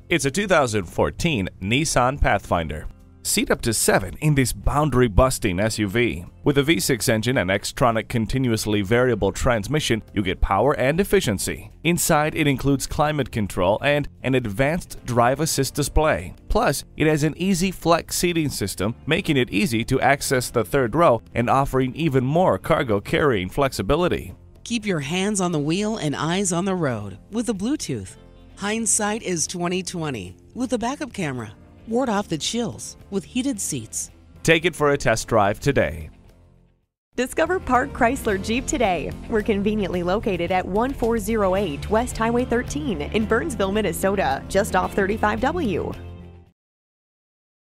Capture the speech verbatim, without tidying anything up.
It's a two thousand fourteen Nissan Pathfinder. Seat up to seven in this boundary-busting S U V. With a V six engine and Xtronic continuously variable transmission, you get power and efficiency. Inside, it includes climate control and an advanced drive assist display. Plus, it has an easy flex seating system, making it easy to access the third row and offering even more cargo carrying flexibility. Keep your hands on the wheel and eyes on the road with the Bluetooth. Hindsight is twenty twenty with a backup camera. Ward off the chills with heated seats. Take it for a test drive today. Discover Park Chrysler Jeep today. We're conveniently located at one four zero eight West Highway thirteen in Burnsville, Minnesota, just off thirty-five W.